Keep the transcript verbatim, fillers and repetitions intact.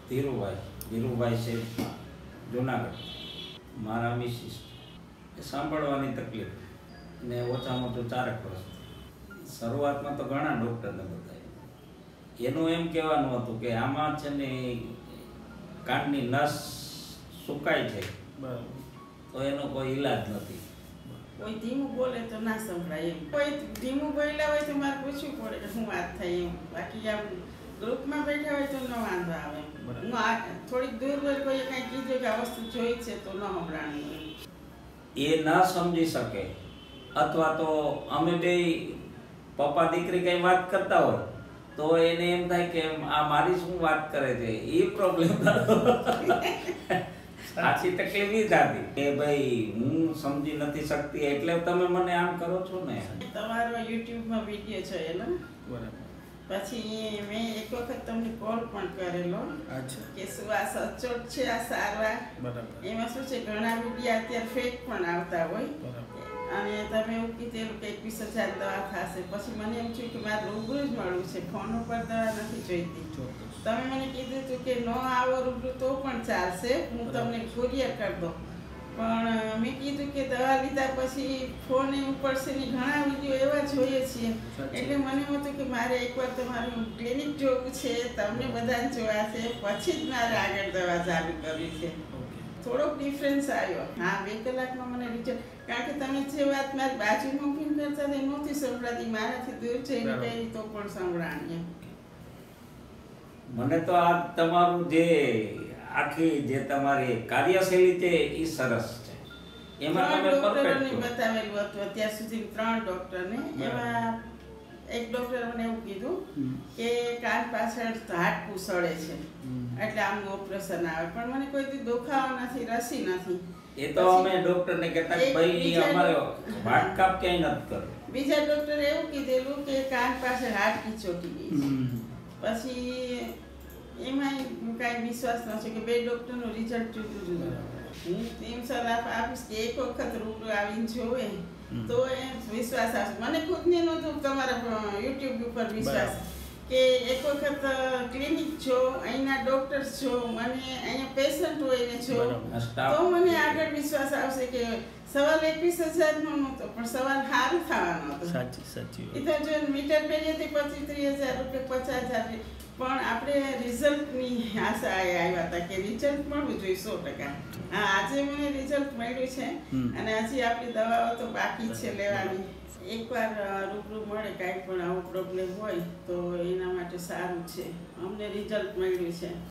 ધીરુભાઈ ધીરુભાઈ છે જુનાગઢ. મારા મિસિસ એ સાંભળવાની તકલીફ ને ઓછામાં ઓછું ચારક વર્ષ. શરૂઆતમાં તો ઘણા ડૉક્ટરને બતાવ્યું. એનું એમ કહેવાનું હતું કે આમાં છે ને કાનની નસ સુકાય છે, તો એનો કોઈ ઈલાજ નથી. કોઈ ધીમું બોલે તો ના સંભળાય એમ, કોઈ ધીમું બોલ્યા હોય તો મારે પૂછવું પડે કે શું વાત થાય એમ. બાકી આમ ગ્રુપમાં બેઠા હોય તો ન વાંધો આવે. હું આ થોડીક દૂર હોય કોઈ કાંઈ કીધું કે આ વસ્તુ જોઈ છે તો ન સંભળાણી. એ ન સમજી શકે, અથવા તો અમે બે પપ્પા દીકરી કઈ વાત કરતા હોય તો એને એમ થાય કે આ મારી શું વાત કરે છે, એ પ્રોબ્લેમ થતો. આછી તકલીફ ઈ થતી કે ભાઈ હું સમજી નથી શકતી એટલે તમે મને આમ કરો છો ને. તમારો યુટ્યુબમાં વિડીયો છે એનો, બરાબર. પછી મેં એક વખત તમને કોલ પણ કરેલો કે શું આ સચોટ છે આ સારવાર, બરાબર. એમાં શું છે ઘણા વિડીયો અત્યારે ફેક પણ આવતા હોય, અને તમે એવું કીધેલું કે એકવીસ હજાર દવા થશે. પછી મને એમ થયું કે મારે રૂબરૂ જ મળવું છે, ફોન ઉપર દવા નથી જોઈતી. તમે મને કીધું હતું કે ન આવો રૂબરૂ તો પણ ચાલશે, હું તમને કુરિયર કરી દઉં. પણ મેં કીધું કે દવા લીધા પછી ફોન ઉપડશે ને ઘણા વિડીયો એવા જોઈએ છીએ, એટલે મને એમ હતું કે મારે એકવાર તમારું ક્લિનિક જોવું છે, તમને બધાને જોવા છે, પછી જ મારે આગળ દવા ચાલુ કરવી છે. થોડોક ડિફરન્સ આવ્યો. હા, બે કલાકમાં મને રિઝલ્ટ, કારણ કે તમે જે વાત મારી બાજુમાં ઊભી કરતા તે નહોતી સંભળાતી, મારાથી દૂર જઈને કહી તો પણ સંભળાણી. મને તો આ તમારું જે આખી જે તમારી કાર્યશૈલી છે એ સરસ છે. એમાં તમે પરફેક્ટ બતાવેલું હતું અત્યાર સુધી ત્રણ ડોક્ટરને. એમાં એક ડોક્ટરે મને એવું કીધું કે કાન પાછળ હાડકું સડે છે એટલે આમનું ઓપરેશન આવે, પણ મને કોઈ દી દુખાવો નથી, રસી નથી. એ તો અમે ડોક્ટરને કહેતા કે ભાઈ અમારે વાટકાપ ક્યાંય નથી કરવું. બીજા ડોક્ટરે એવું કીધેલું કે કાન પાછળ હાડકી ચોટી ગઈ છે. પછી એમાં કાંઈ વિશ્વાસ નથી કે બે ડોક્ટરનું રિઝલ્ટ જુદું જુદું. હું એમ સલાહ આપીશ કે એક વખત રૂબરૂ આવીને જોવે તો એ વિશ્વાસ આવશે. મને ખુદને નહોતું તમારા યુટ્યુબ ઉપર વિશ્વાસ કે એક વખત ક્લિનિક જો, અહીંના ડોક્ટર્સ જો, મને અહીંયા પેશન્ટ હોય ને જો, તો મને આગળ વિશ્વાસ આવશે કે સવાલ એકવીસ હજાર નો નહોતો પણ સવાલ સારું થવાનો હતો. સાચી સાચી એ તો જો મીટર પહેરીએ તો પચીસ ત્રીસ હજાર રૂપિયા પચાસ હજાર, પણ આપણે રિઝલ્ટની આશા આવ્યા હતા કે રિઝલ્ટ મળવું જોઈએ સો ટકા. હા, આજે મને રિઝલ્ટ મળ્યું છે અને હજી આપણી દવાઓ તો બાકી છે લેવાની. એકવાર રૂબરૂ મળે કાંઈ પણ આવો પ્રોબ્લેમ હોય તો એના માટે સારું છે. અમને રિઝલ્ટ મળ્યું છે.